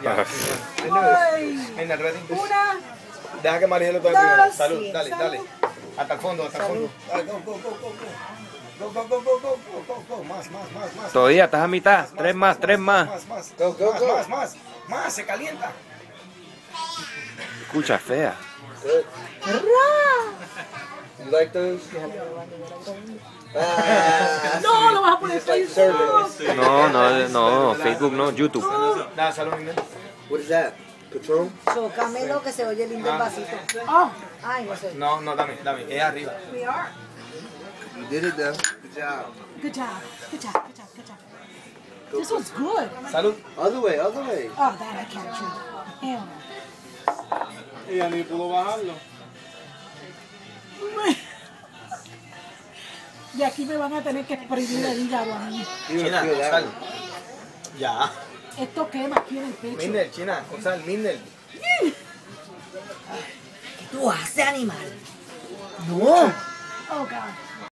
Ya. Ay. Venga, ready. Una. Deja que Marigelo todavía primero. Dos, Salud, sí. dale, Salud. dale. Hasta el fondo, hasta el fondo. Dale, go, go, go, go, go. Go, go, go, go, go, go, go, go. Más. Todavía estás a mitad. Tres más. Más. Go, go, go. Más, se calienta. Escucha, fea. Good. You like those? No, lo vas a poner It's like Facebook. serving. No, Facebook no, YouTube. Dale, salud, Miguel. What is that? Patron? Chócamelo que se oye lindo el vasito. Oh, Ay, no sé. No, dame. Es arriba. we are. You did it though. Good job. Good job. Good job. Good job. Good job. This was good. Salud. Other way, other way. Oh, that I can't drink. Hell no. Ella ni pudo bajarlo. Y aquí me van a tener que exprimir el hígado a mí. You don't China, feel that sal. one. Ya. Esto quema aquí en el pecho. Minder, China, sal, Minder. ¿Qué tú haces, animal? Oh, God.